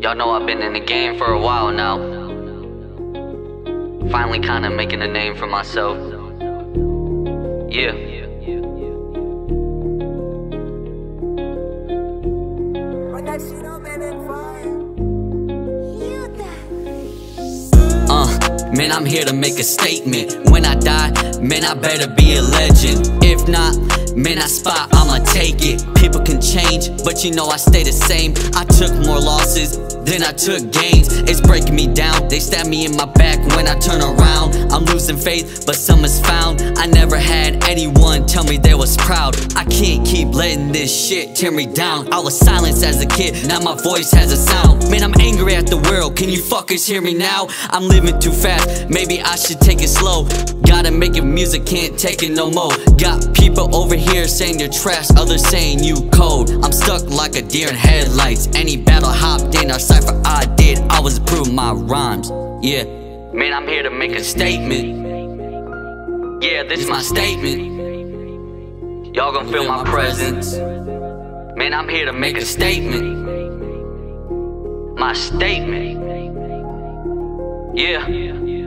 Y'all know I've been in the game for a while now. Finally kinda making a name for myself. Yeah. Man, I'm here to make a statement. When I die, man, I better be a legend. If not, man, that spot, I'ma take it. People can change, but you know I stay the same. I took more losses than I took gains. It's breaking me down, they stab me in my back when I turn around. I'm losing faith, but some is found. I never had anyone tell me they was proud. I can't keep letting this shit tear me down. I was silenced as a kid, now my voice has a sound. Man, I'm angry at the world, can you fuckers hear me now? I'm living too fast, maybe I should take it slow. Gotta make it, music, can't take it no more. Got people over here saying you're trash, others saying you cold. I'm stuck like a deer in headlights. Any battle hopped in, our cipher I did, I was improving my rhymes. Yeah, man, I'm here to make a statement. Yeah, this is my statement. Y'all gon' feel my presence. Man, I'm here to make a statement. My statement. Yeah.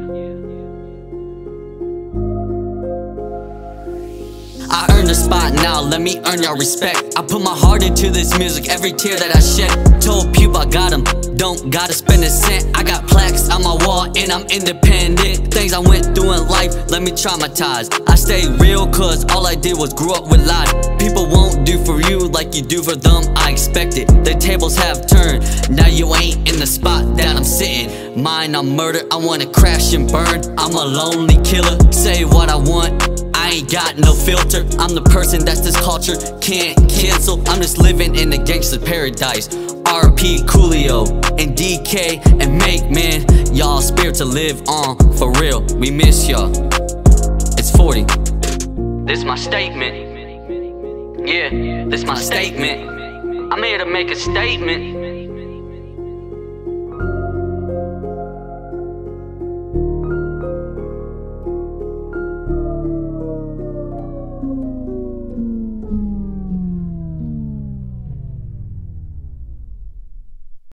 I earned a spot now, let me earn your respect. I put my heart into this music, every tear that I shed. Told people I got them, don't gotta spend a cent. I got plaques on my wall and I'm independent. Things I went through in life, let me traumatize. I stayed real cause all I did was grew up with lies. People won't do for you like you do for them, I expect it. The tables have turned, now you ain't in the spot that I'm sitting. Mine on murder, I wanna crash and burn. I'm a lonely killer, say what I want, I ain't got no filter. I'm the person that's this culture can't cancel. I'm just living in a gangster paradise. RP Coolio and DK and Make, man, y'all spirit to live on, for real, we miss y'all. It's 40. This my statement. Yeah, this my statement. I'm here to make a statement.